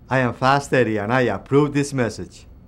I am Fast Eddie and I approve this message.